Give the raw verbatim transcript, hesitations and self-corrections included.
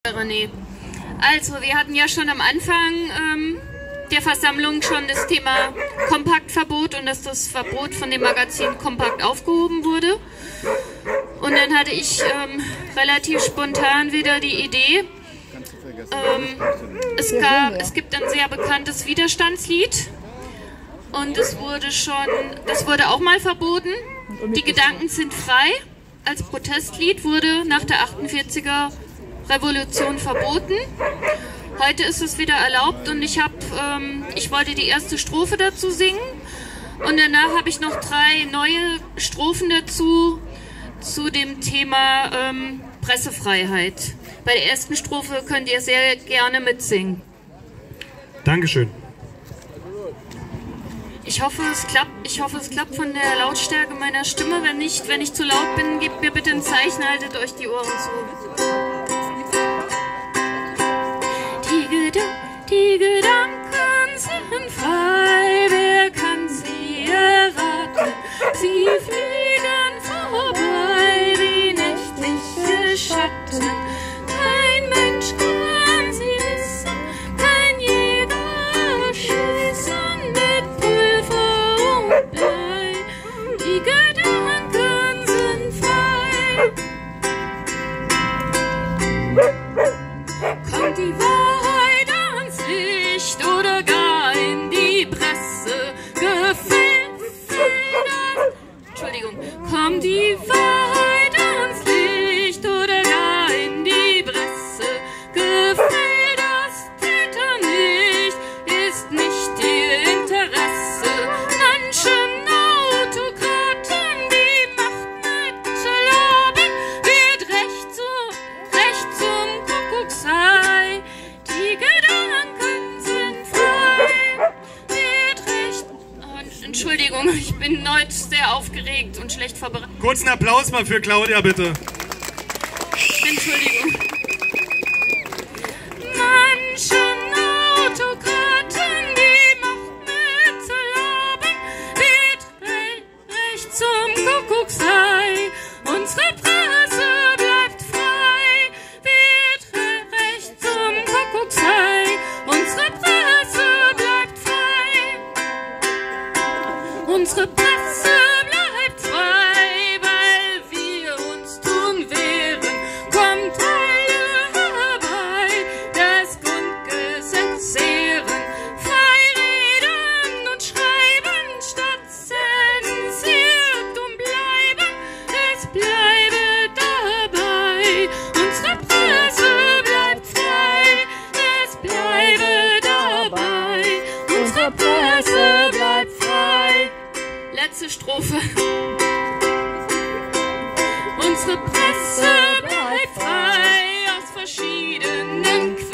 René. Also, wir hatten ja schon am Anfang ähm, der Versammlung schon das Thema Kompaktverbot und dass das Verbot von dem Magazin Kompakt aufgehoben wurde. Und dann hatte ich ähm, relativ spontan wieder die Idee, ähm, es, gab, es gibt ein sehr bekanntes Widerstandslied und es wurde schon, das wurde auch mal verboten. Die Gedanken sind frei. Als Protestlied wurde nach der achtundvierziger Revolution verboten. Heute ist es wieder erlaubt und ich, hab, ähm, ich wollte die erste Strophe dazu singen und danach habe ich noch drei neue Strophen dazu zu dem Thema ähm, Pressefreiheit. Bei der ersten Strophe könnt ihr sehr gerne mitsingen. Dankeschön. Ich hoffe, es klappt. Ich hoffe, es klappt von der Lautstärke meiner Stimme. Wenn nicht, wenn ich zu laut bin, gebt mir bitte ein Zeichen, haltet euch die Ohren zu. Die, Geda die Gedanken sind frei, wer kann sie erraten? Sie fliegen vorbei wie nächtliche Schatten. Kein Mensch kann sie wissen, kein Jäger schießen mit Pulver und Blei. Die Gedanken sind frei. Kommt die Wahrheit ans Licht oder gar in die Presse gefiltert? Entschuldigung. Kommt die Wahrheit ans Licht oder gar in die Presse gefällt das Täter nicht, ist nicht ihr Interesse. Manchen Autokraten die Macht mitzuloben, wird recht so, recht zum Kuckuck sei. Die Gedanken sind frei, wird recht... Oh, Entschuldigung, ich bin heute sehr aufgeregt und schlecht vorbereitet. Kurzen Applaus mal für Claudia, bitte. Entschuldigung. Manchen Autokraten die Macht mitzuloben, wird re recht zum Kuckuck sei. Unsere Presse bleibt frei, wird re recht zum Kuckuck sei. Unsere Presse bleibt frei. Unsere Presse bleibt frei, weil wir uns tun wehren. Kommt alle herbei, das Grundgesetz ehren. Frei reden und schreiben statt zensiert und bleiben, es bleibe dabei. Unsere Presse bleibt frei, es bleibe dabei. Unsere Presse bleibt frei. Letzte Strophe. Unsere Presse bleibt frei aus verschiedenen Quellen.